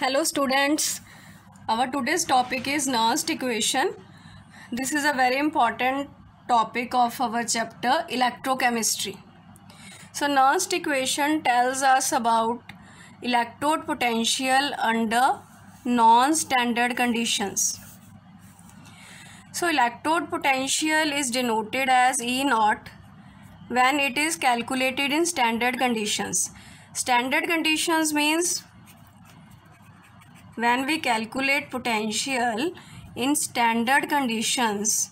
Hello students, our today's topic is Nernst equation. This is a very important topic of our chapter electrochemistry. So Nernst equation tells us about electrode potential under non-standard conditions. So electrode potential is denoted as E naught when it is calculated in standard conditions. Standard conditions means when we calculate potential in standard conditions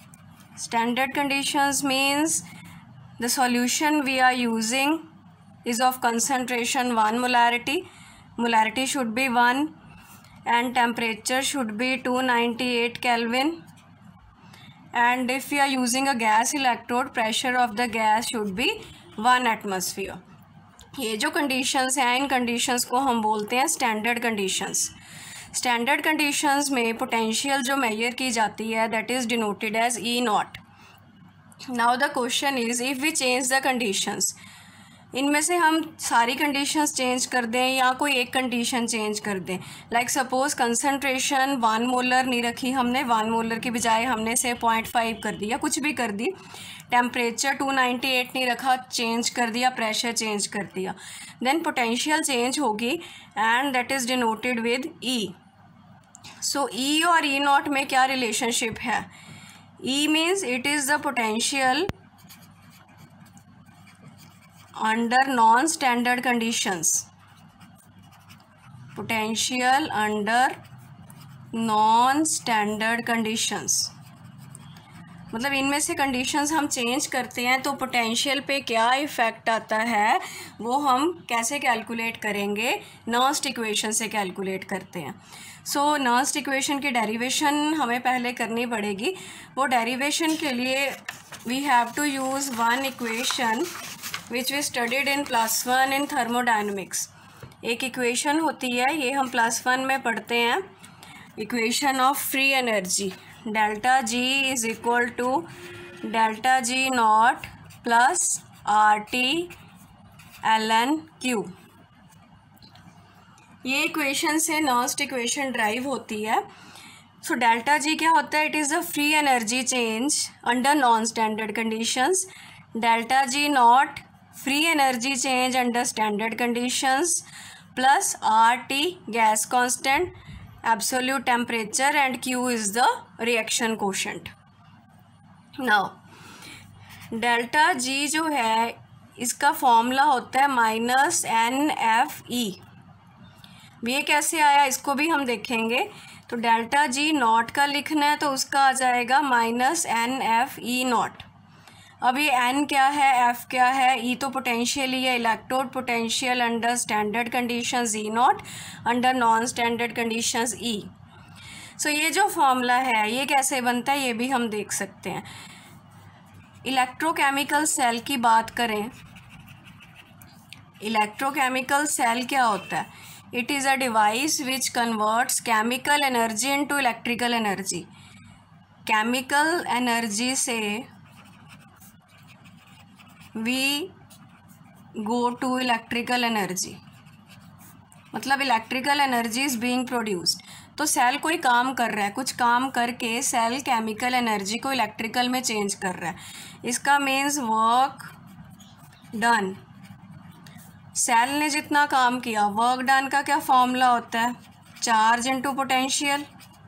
means the solution we are using is of concentration 1 molarity should be 1 and temperature should be 298 Kelvin, and if we are using a gas electrode pressure of the gas should be 1 atmosphere. ये जो conditions हैं इन conditions को हम बोलते हैं standard conditions. Standard conditions में potential जो measure की जाती है that is denoted as E naught. Now the question is if we change the conditions, इनमें से हम सारी कंडीशंस चेंज कर दें या कोई एक कंडीशन चेंज कर दें. लाइक सपोज कंसनट्रेशन 1 मोलर नहीं रखी हमने, 1 मोलर की बजाय हमने से 0.5 कर दी या कुछ भी कर दी. टेम्परेचर 298 नहीं रखा, चेंज कर दिया, प्रेशर चेंज कर दिया, देन पोटेंशियल चेंज होगी and that is denoted with E. So E और ई नॉट में क्या रिलेशनशिप है? E means it is the potential under non-standard conditions. Potential under non-standard conditions मतलब इनमें से कंडीशंस हम चेंज करते हैं तो पोटेंशियल पे क्या इफ़ेक्ट आता है वो हम कैसे कैलकुलेट करेंगे? नर्स्ट इक्वेशन से कैलकुलेट करते हैं. सो नर्स्ट इक्वेशन की डेरिवेशन हमें पहले करनी पड़ेगी. वो डेरिवेशन के लिए we have to use one equation which we studied in +1 in thermodynamics. एक इक्वेशन होती है, ये हम +1 में पढ़ते हैं, equation of free energy. Delta G is equal to delta G naught plus RT ln Q. ये इक्वेशन से नर्स्ट इक्वेशन ड्राइव होती है. सो डेल्टा जी क्या होता है? It is the free energy change under non standard conditions. Delta G naught free energy change under standard conditions plus RT gas constant, absolute temperature and Q is the reaction quotient. Now delta G जो है इसका formula होता है -NFE. ये कैसे आया इसको भी हम देखेंगे. तो डेल्टा जी नॉट का लिखना है तो उसका आ जाएगा -NFE नॉट. अब ये N क्या है, F क्या है, E तो पोटेंशियल ही है, electrode potential under standard conditions E naught, under non standard conditions E. So ये जो फॉर्मूला है ये कैसे बनता है ये भी हम देख सकते हैं. इलेक्ट्रोकेमिकल सेल की बात करें, इलेक्ट्रोकेमिकल सेल क्या होता है? It is a device which converts chemical energy into electrical energy. Chemical energy से we go to electrical energy, मतलब electrical energy is being produced. तो सेल कोई काम कर रहा है, कुछ काम करके सेल केमिकल एनर्जी को इलेक्ट्रिकल में चेंज कर रहा है. इसका मीन्स वर्क डन. सेल ने जितना काम किया, वर्क डन का क्या फॉर्मूला होता है? Charge into potential.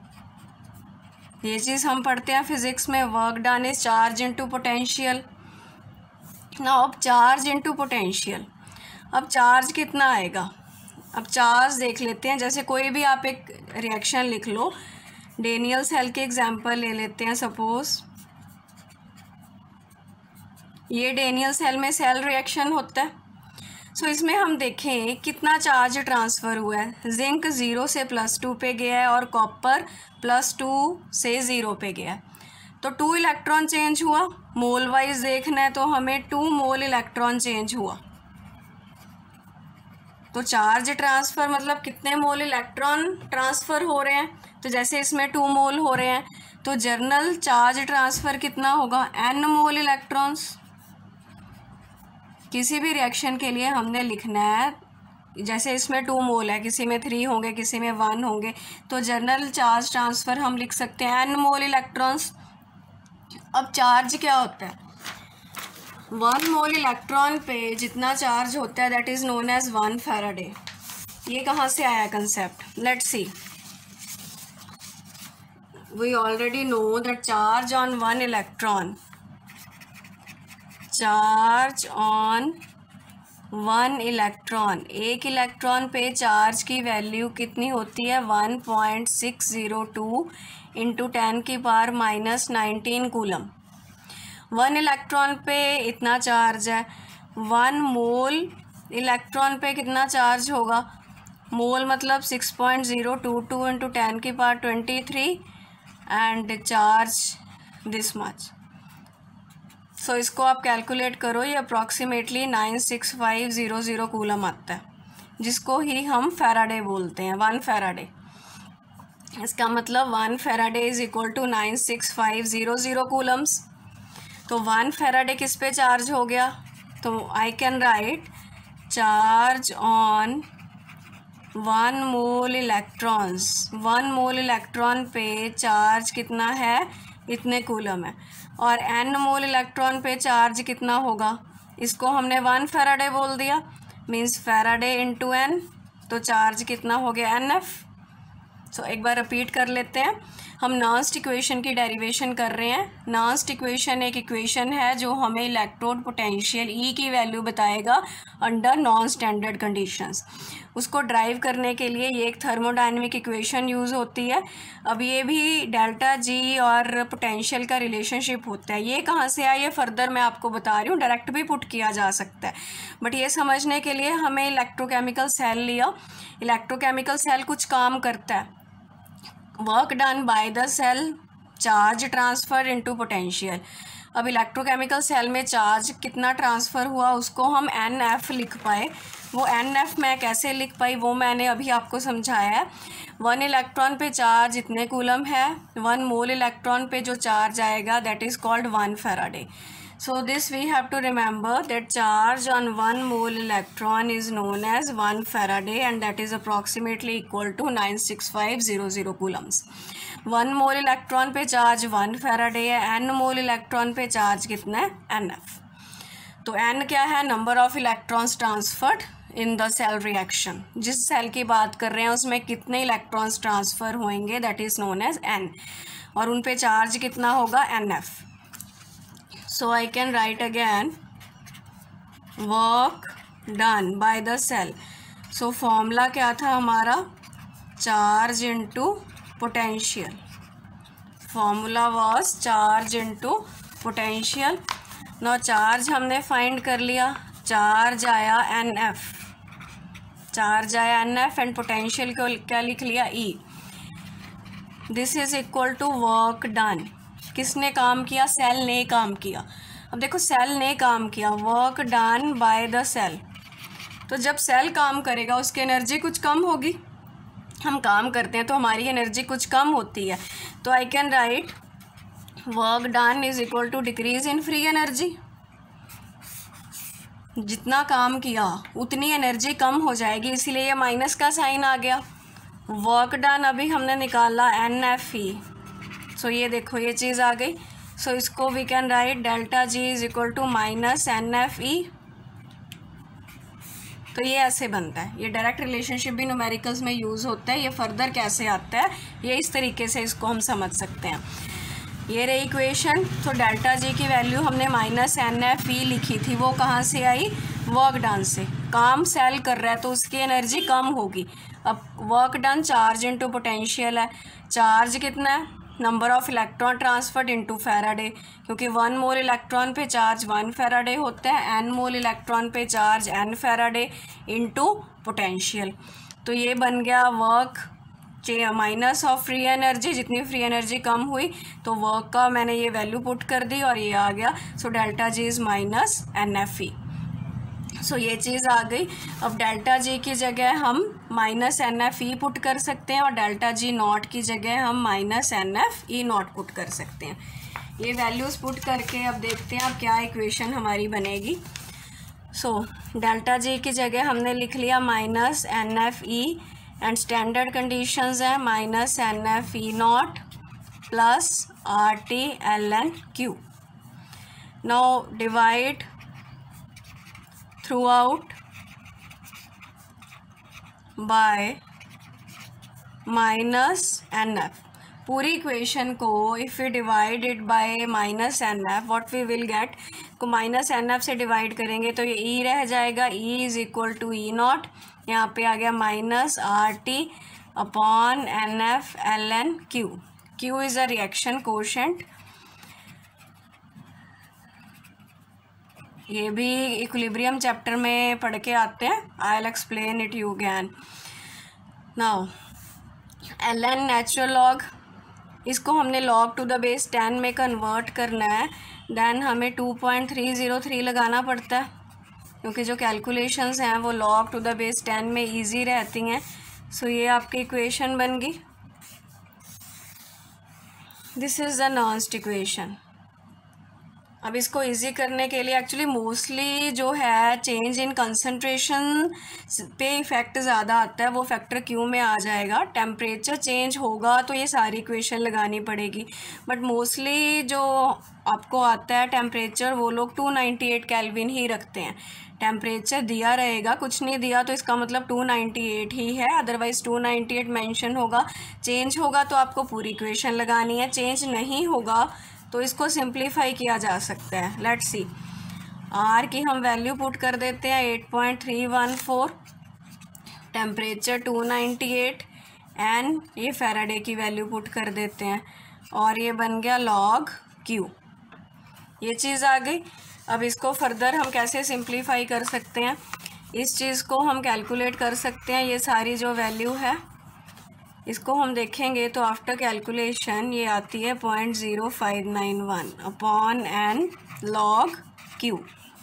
ये चीज़ हम पढ़ते हैं फिजिक्स में, work done is charge into potential. ना अब चार्ज इनटू पोटेंशियल, अब चार्ज कितना आएगा? अब चार्ज देख लेते हैं. जैसे कोई भी आप एक रिएक्शन लिख लो, डेनियल सेल के एग्जांपल ले लेते हैं. सपोज ये डेनियल सेल में सेल रिएक्शन होता है. सो इसमें हम देखें कितना चार्ज ट्रांसफ़र हुआ है. जिंक 0 से +2 पे गया है और कॉपर +2 से 0 पे गया है. तो 2 इलेक्ट्रॉन चेंज हुआ. मोल वाइज देखना है तो हमें 2 मोल इलेक्ट्रॉन चेंज हुआ. तो चार्ज ट्रांसफ़र मतलब कितने मोल इलेक्ट्रॉन ट्रांसफ़र हो रहे हैं. तो जैसे इसमें 2 मोल हो रहे हैं तो जर्नल चार्ज ट्रांसफ़र कितना होगा? N mole electrons. किसी भी रिएक्शन के लिए हमने लिखना है जैसे इसमें 2 मोल है, किसी में 3 होंगे, किसी में 1 होंगे, तो जनरल चार्ज ट्रांसफ़र हम लिख सकते हैं n मोल इलेक्ट्रॉन्स। अब चार्ज क्या होता है, 1 मोल इलेक्ट्रॉन पे जितना चार्ज होता है that is known as 1 faraday. ये कहाँ से आया concept, let's see. We already know that charge on 1 electron, charge on 1 electron, एक इलेक्ट्रॉन पे चार्ज की वैल्यू कितनी होती है, 1.602 इंटू 10⁻⁻19 कूलम। 1 इलेक्ट्रॉन पे इतना चार्ज है, 1 मोल इलेक्ट्रॉन पे कितना चार्ज होगा, मोल मतलब 6.022 into 10⁻23 and charge this much. So इसको आप कैलकुलेट करो, ये अप्रॉक्सीमेटली 96500 कूलम आता है, जिसको ही हम फैराडे बोलते हैं, 1 फैराडे। इसका मतलब 1 faraday is equal to 96500 coulombs. तो 1 फैराडे किस पे चार्ज हो गया, तो I can write charge on 1 mole electrons, 1 mole electron पे चार्ज कितना है, इतने कूलम है, और n मोल इलेक्ट्रॉन पे चार्ज कितना होगा, इसको हमने 1 फैराडे बोल दिया, मीन्स फैराडे इंटू n, तो चार्ज कितना हो गया NF। सो एक बार रिपीट कर लेते हैं, हम नॉन्स्ट इक्वेशन की डेरिवेशन कर रहे हैं। नॉन्स्ट इक्वेशन एक इक्वेशन है जो हमें इलेक्ट्रोड पोटेंशियल E की वैल्यू बताएगा अंडर नॉन स्टैंडर्ड कंडीशंस। उसको ड्राइव करने के लिए ये एक थर्मोडायनेमिक इक्वेशन यूज़ होती है। अब ये भी डेल्टा जी और पोटेंशियल का रिलेशनशिप होता है। ये कहाँ से आया, ये फर्दर मैं आपको बता रही हूँ, डायरेक्ट भी पुट किया जा सकता है, बट ये समझने के लिए हमें इलेक्ट्रोकेमिकल सेल लिया। इलेक्ट्रोकेमिकल सेल कुछ काम करता है, work done by the cell, charge transfer into potential. अब इलेक्ट्रोकेमिकल सेल में चार्ज कितना ट्रांसफ़र हुआ उसको हम NF लिख पाए। वो NF मैं कैसे लिख पाई वो मैंने अभी आपको समझाया है। 1 इलेक्ट्रॉन पे चार्ज इतने कूलम है, 1 मोल इलेक्ट्रॉन पे जो चार्ज आएगा that is called 1 Faraday. So this we have to remember that charge on 1 mole electron is known as 1 Faraday and that is approximately equal to 96500 coulombs. 1 mole electron पे charge 1 Faraday है, n mole electron पे charge कितना है, NF। तो n क्या है, number of electrons transferred in the cell reaction. जिस cell की बात कर रहे हैं उसमें कितने इलेक्ट्रॉन्स ट्रांसफ़र होंगे that is known as n, और उन पे चार्ज कितना होगा, NF। So I can write again work done by the cell. So formula क्या था हमारा, charge into potential. Formula was charge into potential. Now charge हमने find कर लिया, charge आया NF, charge आया NF and potential को क्या लिख लिया E. This is equal to work done. किसने काम किया, सेल ने काम किया। अब देखो सेल ने काम किया, work done by the cell. तो जब सेल काम करेगा उसकी एनर्जी कुछ कम होगी, हम काम करते हैं तो हमारी एनर्जी कुछ कम होती है। तो I can write work done is equal to decrease in free energy. जितना काम किया उतनी एनर्जी कम हो जाएगी, इसीलिए ये माइनस का साइन आ गया। वर्क डन अभी हमने निकाला NFE, सो ये देखो ये चीज़ आ गई। सो इसको we can write delta G is equal to minus NFE। तो ये ऐसे बनता है, ये डायरेक्ट रिलेशनशिप भी न्यूमेरिकल्स में यूज़ होता है। ये फर्दर कैसे आता है, ये इस तरीके से इसको हम समझ सकते हैं। ये रही इक्वेशन। तो डेल्टा जी की वैल्यू हमने माइनस NFE लिखी थी, वो कहाँ से आई, वर्क डन से। काम सेल कर रहा है तो उसकी एनर्जी कम होगी। अब work done charge into potential है, चार्ज कितना है, number of electron transferred into Faraday, क्योंकि 1 मोल इलेक्ट्रॉन पे चार्ज 1 फैराडे होता है, n मोल इलेक्ट्रॉन पे charge n Faraday into potential. तो ये बन गया work minus of free energy, जितनी फ्री एनर्जी कम हुई तो वर्क का मैंने ये वैल्यू पुट कर दी और ये आ गया। So delta G is minus NFE। So ये चीज़ आ गई। अब डेल्टा जी की जगह हम माइनस NFE पुट कर सकते हैं और डेल्टा जी नॉट की जगह हम माइनस NFE नॉट पुट कर सकते हैं। ये वैल्यूज़ पुट करके अब देखते हैं अब क्या इक्वेशन हमारी बनेगी। सो डेल्टा जी की जगह हमने लिख लिया minus NFE and standard conditions है minus NFE naught plus RT ln Q. Now divide throughout by minus NF. पूरी इक्वेशन को if we divide it by minus NF what we will get, को minus NF से divide करेंगे तो ये E रह जाएगा, E is equal to E naught, यहाँ पे आ गया minus RT upon NF ln Q. Q is a reaction quotient. ये भी इक्विलिब्रियम चैप्टर में पढ़ के आते हैं. I will explain it you again. Now ln natural log, इसको हमने log टू द बेस 10 में कन्वर्ट करना है. देन हमें 2.303 लगाना पड़ता है क्योंकि जो कैलकुलेशंस हैं वो log टू द बेस 10 में इजी रहती हैं. सो ये आपकी इक्वेशन बन गई. This is the Nernst equation. अब इसको इजी करने के लिए एक्चुअली मोस्टली जो है चेंज इन कंसंट्रेशन पे इफ़ेक्ट ज़्यादा आता है, वो फैक्टर क्यू में आ जाएगा. टेम्परेचर चेंज होगा तो ये सारी इक्वेशन लगानी पड़ेगी. बट मोस्टली जो आपको आता है टेम्परेचर, वो लोग 298 केल्विन ही रखते हैं. टेम्परेचर दिया रहेगा, कुछ नहीं दिया तो इसका मतलब 298 ही है. अदरवाइज़ 298 मेंशन होगा. चेंज होगा तो आपको पूरी इक्वेशन लगानी है. चेंज नहीं होगा तो इसको सिंप्लीफाई किया जा सकता है. Let's see. आर की हम वैल्यू पुट कर देते हैं 8.314, टेम्परेचर 298 एंड ये फैराडे की वैल्यू पुट कर देते हैं और ये बन गया log Q. ये चीज़ आ गई. अब इसको फर्दर हम कैसे सिंप्लीफाई कर सकते हैं, इस चीज़ को हम कैलकुलेट कर सकते हैं. ये सारी जो वैल्यू है इसको हम देखेंगे तो आफ्टर कैलकुलेशन ये आती है 0.0591 upon n log Q.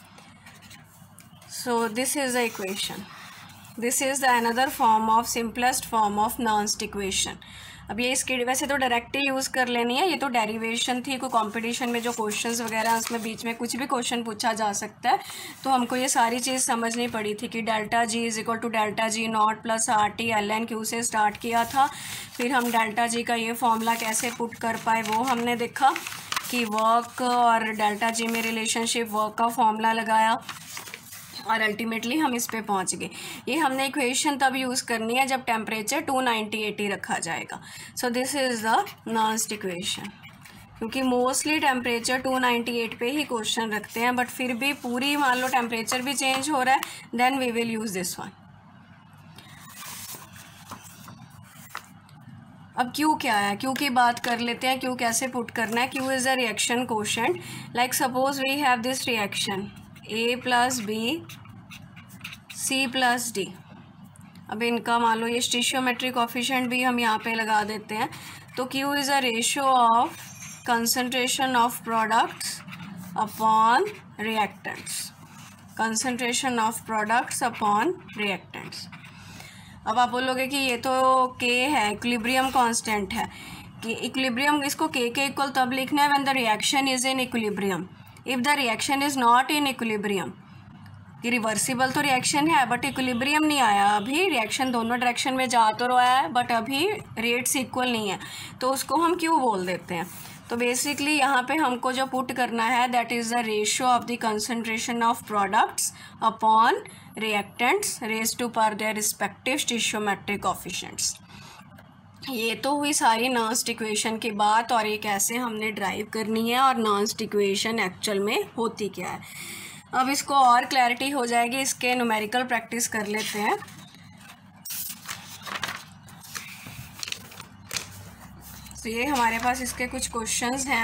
So this is the equation. This is the another form of simplest form of Nernst equation. अब ये इसकी वैसे तो डायरेक्ट ही यूज़ कर लेनी है, ये तो डेरिवेशन थी. कोई कंपटीशन में जो क्वेश्चंस वगैरह उसमें बीच में कुछ भी क्वेश्चन पूछा जा सकता है, तो हमको ये सारी चीज़ समझनी पड़ी थी कि delta G is equal to delta G naught plus RT ln Q से स्टार्ट किया था. फिर हम डेल्टा जी का ये फॉर्मूला कैसे पुट कर पाए वो हमने देखा कि वर्क और डेल्टा जी में रिलेशनशिप, वर्क का फॉर्मूला लगाया और अल्टीमेटली हम इस पे पहुंच गए. ये हमने इक्वेशन तब यूज़ करनी है जब टेम्परेचर 298 ही रखा जाएगा. So this is the Nernst equation. क्योंकि मोस्टली टेम्परेचर 298 पे ही क्वेश्चन रखते हैं, बट फिर भी पूरी मान लो टेम्परेचर भी चेंज हो रहा है, then we will use this one. अब क्यू क्या है, क्यू की बात कर लेते हैं. क्यू कैसे पुट करना है. Q is a reaction quotient. Like suppose we have this reaction A plus B C plus D. अब इनका मान लो ये स्टिशियोमेट्रिक कोफिशिएंट भी हम यहाँ पे लगा देते हैं. तो Q is a ratio of concentration of products upon reactants. Concentration of products upon reactants. अब आप बोलोगे कि ये तो K है, इक्विलिब्रियम कांस्टेंट है. कि इक्विलिब्रियम इसको K के इक्वल तब लिखना है when the reaction is in equilibrium. If the reaction is not in equilibrium, कि रिवर्सिबल तो रिएक्शन है बट इक्विलिब्रियम नहीं आया, अभी रिएक्शन दोनों डायरेक्शन में जा तो रहा है बट अभी रेट्स इक्वल नहीं है, तो उसको हम क्यू बोल देते हैं. तो बेसिकली यहाँ पे हमको जो पुट करना है that is the ratio of the concentration of products upon reactants raise to power their respective stoichiometric coefficients. ये तो हुई सारी नॉन्स्ट इक्वेशन की बात और ये कैसे हमने ड्राइव करनी है और नॉन्स्ट इक्वेशन एक्चुअल में होती क्या है. अब इसको और क्लैरिटी हो जाएगी, इसके न्यूमेरिकल प्रैक्टिस कर लेते हैं. तो ये हमारे पास इसके कुछ क्वेश्चंस हैं.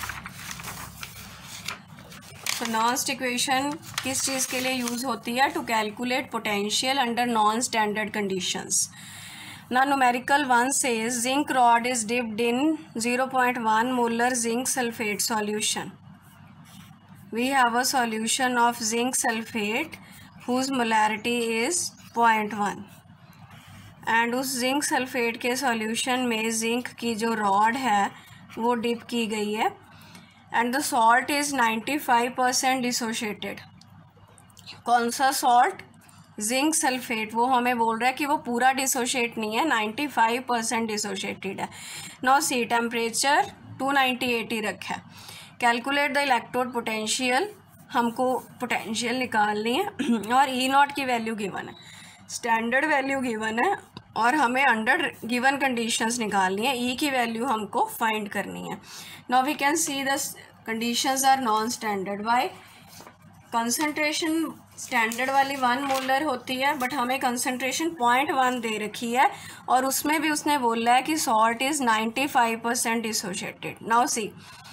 तो नॉन्स्ट इक्वेशन किस चीज़ के लिए यूज़ होती है, to calculate potential under non standard conditions. Now numerical 1 says zinc rod is dipped in 0.1 molar zinc sulfate solution. We have a solution of zinc sulfate whose molarity is 0.1 and उस zinc sulfate के solution में zinc की जो rod है वो dip की गई है and the salt is 95% dissociated. कौन सा सॉल्ट, जिंक सल्फेट, वो हमें बोल रहा है कि वो पूरा डिसोशिएट नहीं है, 95% डिसोशिएटेड है। नाउ सी टेम्परेचर 298 ही रखा है। कैलकुलेट द इलेक्ट्रोड पोटेंशियल, हमको पोटेंशियल निकालनी है और ई नॉट की वैल्यू गिवन है, स्टैंडर्ड वैल्यू गिवन है और हमें अंडर गिवन कंडीशंस निकालनी है, ई की वैल्यू हमको फाइंड करनी है। Now we can see the conditions are non standard. Why? Concentration standard वाली 1 मोलर होती है, बट हमें कंसंट्रेशन 0.1 दे रखी है और उसमें भी उसने बोला है कि salt is 95% dissociated. Now see,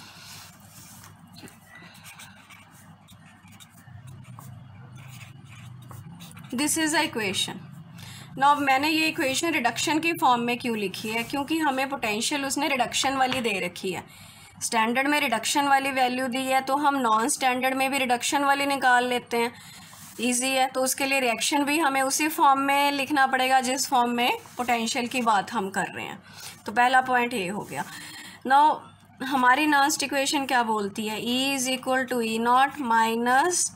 this is a equation. नाउ मैंने ये इक्वेशन रिडक्शन की फॉर्म में क्यों लिखी है? क्योंकि हमें पोटेंशियल उसने रिडक्शन वाली दे रखी है। स्टैंडर्ड में रिडक्शन वाली वैल्यू दी है तो हम नॉन स्टैंडर्ड में भी रिडक्शन वाली निकाल लेते हैं, इजी है। तो उसके लिए रिएक्शन भी हमें उसी फॉर्म में लिखना पड़ेगा जिस फॉर्म में पोटेंशियल की बात हम कर रहे हैं। तो पहला पॉइंट ये हो गया। नाउ हमारी लास्ट इक्वेशन क्या बोलती है? E is equal to E naught minus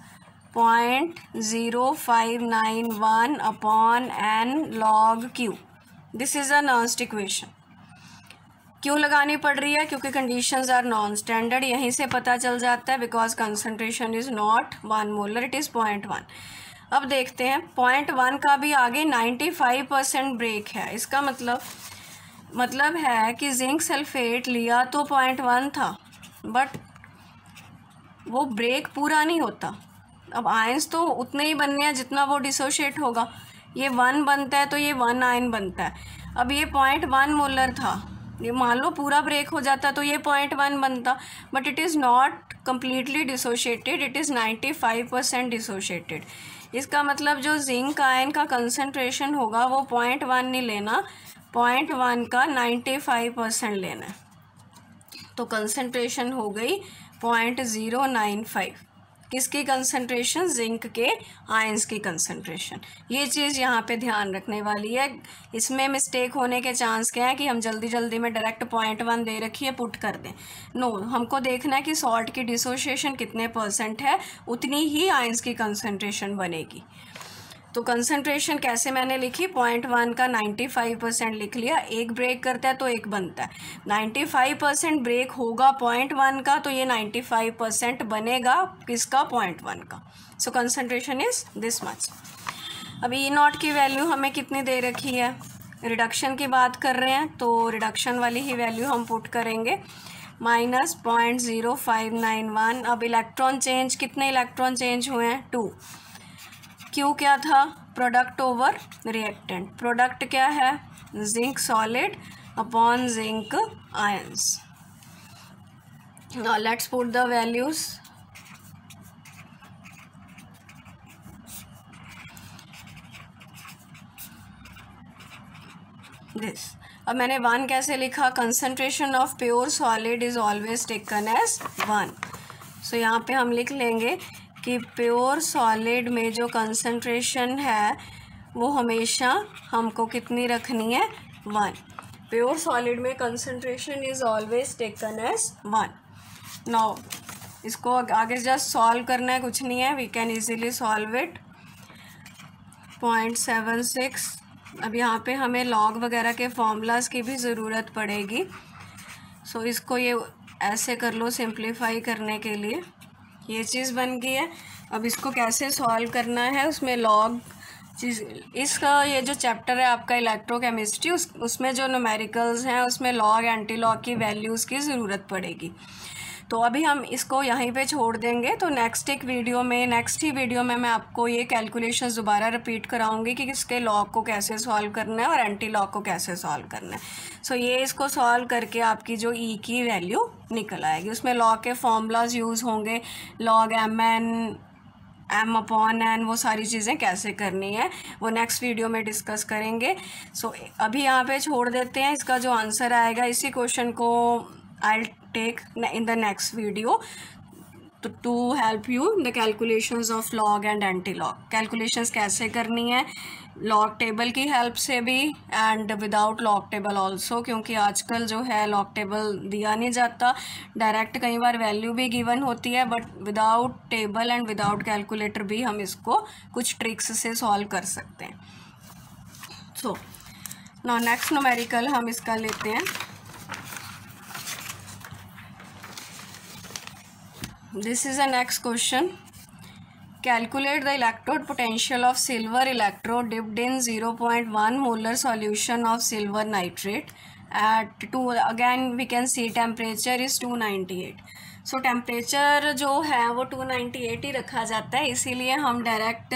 0.0591 upon N log Q. This is a last equation. क्यों लगानी पड़ रही है? क्योंकि कंडीशंस आर नॉन स्टैंडर्ड। यहीं से पता चल जाता है because concentration is not 1 molar, it is 0.1। अब देखते हैं 0.1 का भी आगे 95% ब्रेक है। इसका मतलब है कि जिंक सल्फेट लिया तो 0.1 था, बट वो ब्रेक पूरा नहीं होता। अब आयंस तो उतने ही बनने हैं जितना वो डिसोशिएट होगा। ये 1 बनता है तो ये 1 आयन बनता है। अब ये 0.1 मोलर था, ये मान लो पूरा ब्रेक हो जाता तो ये 0.1 बनता, but it is not completely dissociated, it is 95% dissociated. इसका मतलब जो जिंक आयन का कंसंट्रेशन होगा वो 0.1 नहीं लेना, 0.1 का 95% लेना है। तो कंसंट्रेशन हो गई 0.095। किसकी कंसंट्रेशन? जिंक के आयंस की कंसंट्रेशन। ये चीज़ यहाँ पे ध्यान रखने वाली है। इसमें मिस्टेक होने के चांस क्या है कि हम जल्दी जल्दी में डायरेक्ट 0.1 दे रखी है पुट कर दें। नो, हमको देखना है कि सॉल्ट की डिसोशिएशन कितने % है, उतनी ही आयंस की कंसंट्रेशन बनेगी। तो कंसंट्रेशन कैसे मैंने लिखी? 0.1 का 95% लिख लिया। एक ब्रेक करता है तो एक बनता है। 95% ब्रेक होगा 0.1 का, तो ये 95% बनेगा किसका? 0.1 का। So concentration is this much. अब ई नॉट की वैल्यू हमें कितनी दे रखी है? रिडक्शन की बात कर रहे हैं तो रिडक्शन वाली ही वैल्यू हम पुट करेंगे, माइनस 0.0591। अब इलेक्ट्रॉन चेंज, कितने इलेक्ट्रॉन चेंज हुए हैं? 2। क्यू क्या था? Product over reactant. प्रोडक्ट क्या है? Zinc solid upon zinc ions. Now let's put the values. This, अब मैंने 1 कैसे लिखा? Concentration of pure solid is always taken as 1। So यहाँ पे हम लिख लेंगे कि प्योर सॉलिड में जो कंसंट्रेशन है वो हमेशा हमको कितनी रखनी है? 1। प्योर सॉलिड में concentration is always taken as 1। Now इसको आगे जस्ट सॉल्व करना है, कुछ नहीं है, we can easily solve it. 0.76। अब यहाँ पे हमें लॉग वगैरह के फॉर्मूलाज की भी ज़रूरत पड़ेगी। सो इसको ये ऐसे कर लो सिंप्लीफाई करने के लिए। ये चीज़ बन गई है। अब इसको कैसे सॉल्व करना है, उसमें लॉग चीज़, इसका ये जो चैप्टर है आपका इलेक्ट्रोकेमिस्ट्री, उसमें जो न्यूमेरिकल्स हैं उसमें लॉग एंटी लॉग की वैल्यूज़ की ज़रूरत पड़ेगी। तो अभी हम इसको यहीं पे छोड़ देंगे। तो नेक्स्ट ही वीडियो में मैं आपको ये कैलकुलेशंस दोबारा रिपीट कराऊंगी कि इसके लॉग को कैसे सॉल्व करना है और एंटी लॉग को कैसे सॉल्व करना है। सो ये इसको सॉल्व करके आपकी जो ई की वैल्यू निकल आएगी। उसमें लॉग के फॉर्मूलाज यूज़ होंगे, लॉग m अपॉन n, वो सारी चीज़ें कैसे करनी है वो नेक्स्ट वीडियो में डिस्कस करेंगे। सो अभी यहाँ पे छोड़ देते हैं। इसका जो आंसर आएगा इसी क्वेश्चन को I'll take in the next video. To help you the calculations of log and anti log. Calculations कैसे करनी है, लॉग टेबल की हेल्प से भी and without log table also, क्योंकि आजकल जो है लॉग टेबल दिया नहीं जाता, डायरेक्ट कई बार वैल्यू भी गिवन होती है, but without table and without calculator भी हम इसको कुछ ट्रिक्स से सॉल्व कर सकते हैं। सो नाउ नेक्स्ट न्यूमेरिकल हम इसका लेते हैं। This is the next question. Calculate the electrode potential of silver electrode dipped in 0.1 molar solution of silver nitrate at 2, again we can see temperature is 298. So temperature जो है वो 298 ही रखा जाता है, इसीलिए हम डायरेक्ट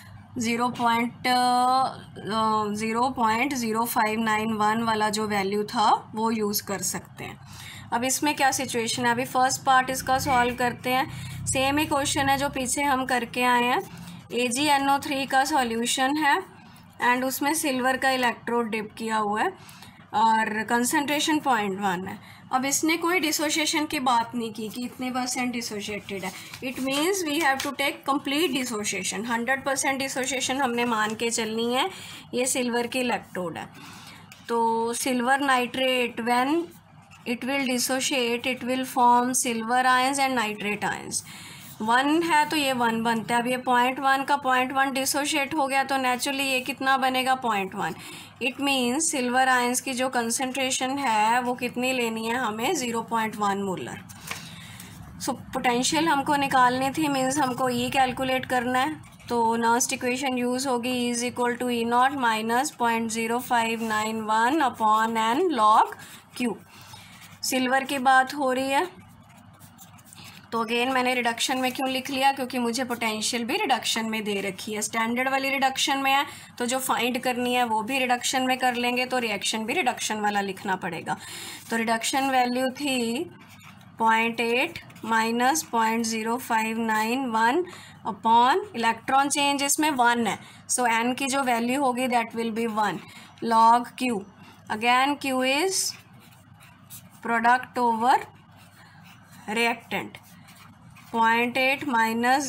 0.0591 वाला जो वैल्यू था वो यूज़ कर सकते हैं। अब इसमें क्या सिचुएशन है, अभी फर्स्ट पार्ट इसका सॉल्व करते हैं। सेम ही क्वेश्चन है जो पीछे हम करके आए हैं। AgNO3 का सॉल्यूशन है एंड उसमें सिल्वर का इलेक्ट्रोड डिप किया हुआ है और कंसंट्रेशन 0.1 है। अब इसने कोई डिसोशिएशन की बात नहीं की कि इतने % डिसोशिएटेड है। It means we have to take complete dissociation, 100% dissociation हमने मान के चलनी है। ये सिल्वर की इलेक्ट्रोड है, तो silver nitrate when it will dissociate, it will form silver ions and nitrate ions। 1 है तो ये 1 बनता है। अब ये 0.1 का 0.1 डिसोशिएट हो गया तो नेचुरली ये कितना बनेगा 0.1। इट मीन्स सिल्वर आयंस की जो कंसंट्रेशन है वो कितनी लेनी है हमें 0.1 मोलर। सो पोटेंशियल हमको निकालनी थी, मीन्स हमको E कैलकुलेट करना है, तो नर्स्ट इक्वेशन यूज़ होगी E is equal to E0 minus 0.0591 upon n log Q। Silver की बात हो रही है तो अगेन मैंने रिडक्शन में क्यों लिख लिया, क्योंकि मुझे पोटेंशियल भी रिडक्शन में दे रखी है। स्टैंडर्ड वाली रिडक्शन में है तो जो फाइंड करनी है वो भी रिडक्शन में कर लेंगे, तो रिएक्शन भी रिडक्शन वाला लिखना पड़ेगा। तो रिडक्शन वैल्यू थी 0.8 माइनस 0.0591 अपॉन इलेक्ट्रॉन चेंज इसमें 1 है, सो n की जो वैल्यू होगी that will be 1 log Q। Again Q is product over reactant. 0.8 minus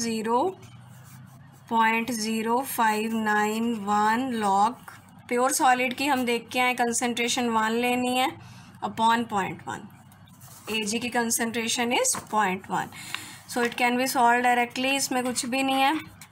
0.0591 log pure solid की हम देख के आए, कंसंट्रेशन 1 लेनी है अपॉन 0.1। Ag की concentration is 0.1, so it can be solve directly, इसमें कुछ भी नहीं है।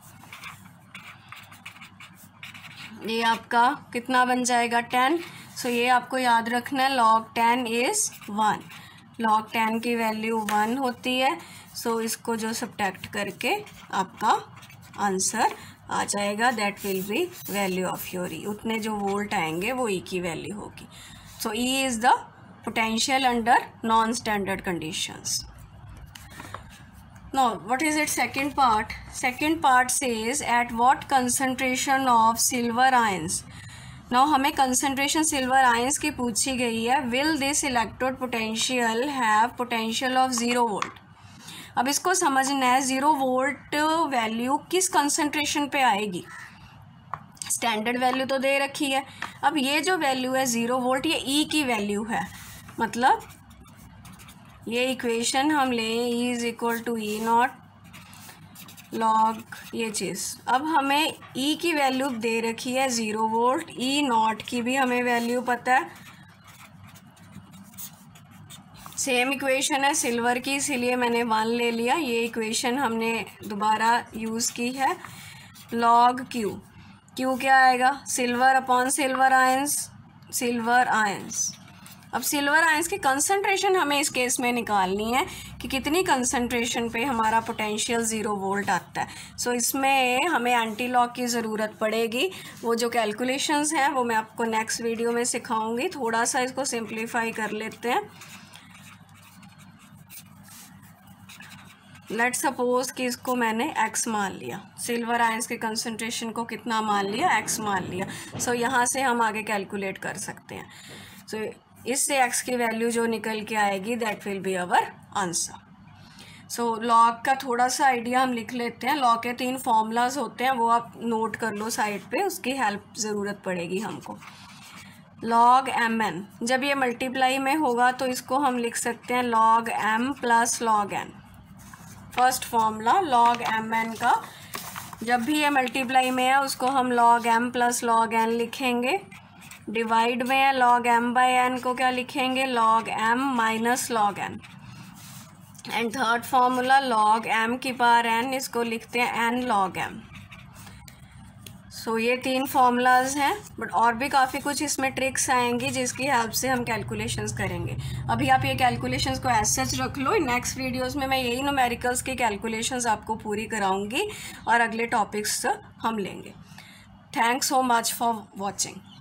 ये आपका कितना बन जाएगा 10, सो ये आपको याद रखना है log 10 इज 1। log 10 की वैल्यू 1 होती है, सो इसको जो सब्ट्रैक्ट करके आपका आंसर आ जाएगा, that will be value of your E। उतने जो वोल्ट आएंगे वो E की वैल्यू होगी। So E is the potential under non standard conditions. Now what is its second part? Second part says at what concentration of silver ions। Now हमें concentration silver ions की पूछी गई है। Will this electrode potential have potential of 0 volt? अब इसको समझना है 0 volt value किस कंसंट्रेशन पे आएगी। स्टैंडर्ड वैल्यू तो दे रखी है, अब ये जो वैल्यू है 0 वोल्ट ये E की वैल्यू है, मतलब ये इक्वेशन हम लें E is equal to E0 log ये चीज़। अब हमें E की वैल्यू दे रखी है 0 वोल्ट, E0 की भी हमें वैल्यू पता है। सेम इक्वेशन है सिल्वर की, इसीलिए मैंने 1 ले लिया। ये इक्वेशन हमने दोबारा यूज़ की है। लॉग Q, Q क्या आएगा silver upon silver ions, silver ions. अब सिल्वर आयंस की कंसंट्रेशन हमें इस केस में निकालनी है कि कितनी कंसंट्रेशन पे हमारा पोटेंशियल 0 वोल्ट आता है। सो इसमें हमें एंटी लॉग की ज़रूरत पड़ेगी। वो जो कैलकुलेशंस हैं वो मैं आपको नेक्स्ट वीडियो में सिखाऊंगी। थोड़ा सा इसको सिंप्लीफाई कर लेते हैं। लेट्स सपोज कि इसको मैंने x मान लिया, सिल्वर आयंस के कंसंट्रेशन को कितना मान लिया, x मान लिया। सो यहाँ से हम आगे कैलकुलेट कर सकते हैं। सो इससे x की वैल्यू जो निकल के आएगी that will be our answer. So log का थोड़ा सा आइडिया हम लिख लेते हैं। लॉग के 3 फॉर्मूलाज होते हैं, वो आप नोट कर लो साइड पे, उसकी हेल्प ज़रूरत पड़ेगी हमको। लॉग mn, जब ये मल्टीप्लाई में होगा तो इसको हम लिख सकते हैं log m plus log n। First formula log mn का, जब भी ये मल्टीप्लाई में है उसको हम log m plus log n लिखेंगे, डिवाइड में है log m बाई n को क्या लिखेंगे, log m minus log n, and third formula log m की पावर n, इसको लिखते हैं n log m। सो ये 3 फार्मूलाज हैं, बट और भी काफ़ी कुछ इसमें ट्रिक्स आएंगी जिसकी हेल्प से हम कैलकुलेशंस करेंगे। अभी आप ये कैलकुलेशंस को एज सच रख लो, नेक्स्ट वीडियोस में मैं यही न्यूमेरिकल्स की कैलकुलेशंस आपको पूरी कराऊंगी और अगले टॉपिक्स हम लेंगे। Thanks so much for watching.